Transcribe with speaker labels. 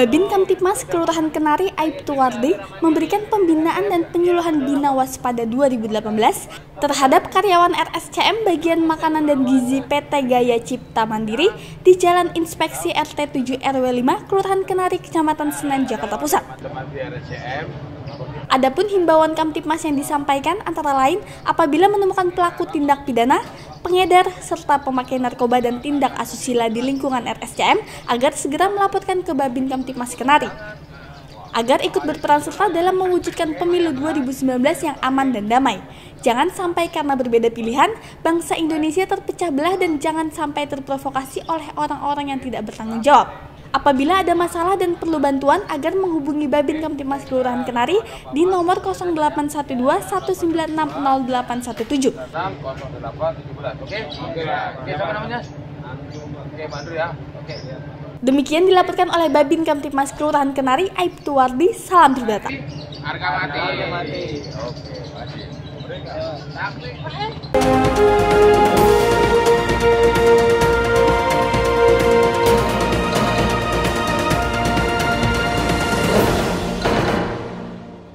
Speaker 1: Babin Kamtipmas Kelurahan Kenari Aibtu Wardi memberikan pembinaan dan penyuluhan Bina Waspada 2018 terhadap karyawan RSCM bagian makanan dan gizi PT Gaya Cipta Mandiri di Jalan Inspeksi RT 7 RW 5 Kelurahan Kenari Kecamatan Senen Jakarta Pusat. Adapun himbauan Kamtipmas yang disampaikan antara lain apabila menemukan pelaku tindak pidana, pengedar, serta pemakai narkoba dan tindak asusila di lingkungan RSCM agar segera melaporkan ke Babin Kamtipmas Kenari agar ikut berperan serta dalam mewujudkan pemilu 2019 yang aman dan damai. Jangan sampai karena berbeda pilihan, bangsa Indonesia terpecah belah dan jangan sampai terprovokasi oleh orang-orang yang tidak bertanggung jawab. Apabila ada masalah dan perlu bantuan agar menghubungi Babin Kamtipmas Kelurahan Kenari di nomor 0812 196 0817. Demikian dilaporkan oleh Babin Kamtipmas Kelurahan Kenari Aibtu Wardi. Salam Tridata.
Speaker 2: Harga mati. Oke.